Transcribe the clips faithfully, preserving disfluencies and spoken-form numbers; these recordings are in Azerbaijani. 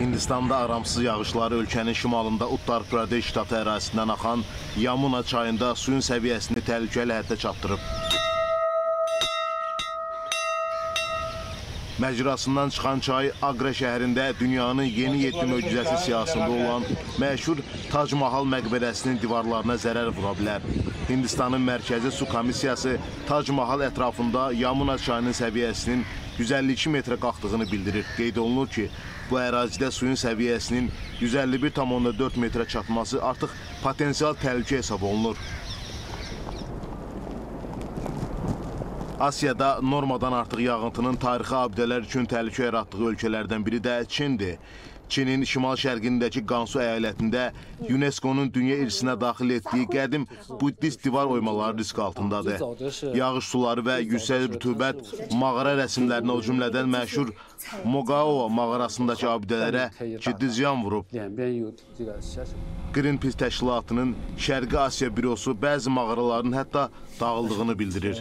Hindistanda aramsız yağışları ölkənin şimalında Uttar Pradesh ştatı ərazisindən axan Yamuna çayında suyun səviyyəsini təhlükəli həddə çatdırıb. Məcrasından çıxan çay Agra şəhərində dünyanın yeni yeddi möcüzəsi siyasında olan məşhur Tac Mahal məqbərəsinin divarlarına zərər vura bilər. Hindistanın Mərkəzi Su Komissiyası Tac Mahal ətrafında Yamuna çayının səviyyəsinin yüz əlli iki metrə qalxdığını bildirir. Qeyd olunur ki, bu ərazidə suyun səviyyəsinin yüz əlli bir tam dörd metrə çatması artıq potensial təhlükə hesab olunur. Asiyada normadan artıq yağıntının tarixi abidələr üçün təhlükə yaratdığı ölkələrdən biri də Çindir. Çinin şimal-şərqindəki Gansu əyalətində UNESCO-nun dünya irsinə daxil etdiyi qədim buddist divar oymaları risk altındadır. Yağış suları və yüksək rütubət mağara rəsmlərinə, o cümlədən məşhur Mogao mağarasındakı abidələrə ciddi ziyan vurub. Greenpeace təşkilatının Şərqi Asiya bürosu bəzi mağaraların hətta dağıldığını bildirir.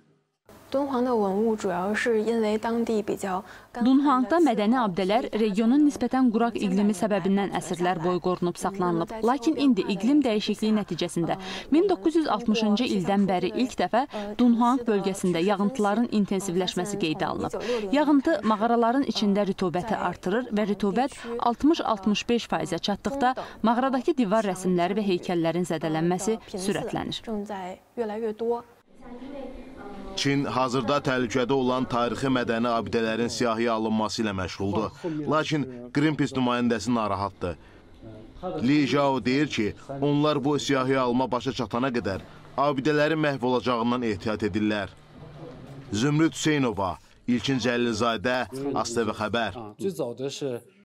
Dunhuangda mədəni abidələr regionun nisbətən quraq iqlimi səbəbindən əsrlər boyu qorunub saxlanılıb. Lakin indi iqlim dəyişikliyi nəticəsində min doqquz yüz altmışıncı ildən bəri ilk dəfə Dunhuang bölgəsində yağıntıların intensivləşməsi qeydə alınıb. Yağıntı mağaraların içində rütubəti artırır və rütubət altmış altmış beş faizə çatdıqda mağaradakı divar rəsmləri və heykəllərin zədələnməsi sürətlənir. Çin hazırda təhlükədə olan tarixi mədəni abidələrin siyahıya alınması ilə məşğuldur. Lakin Greenpeace nümayəndəsi narahatdır. Li Zhao deyir ki, onlar bu siyahıya alma başa çatana qədər abidələrin məhv olacağından ehtiyat edirlər. Zümrüd Hüseynova, İlkin Cəlilzadə, ASTV Xəbər.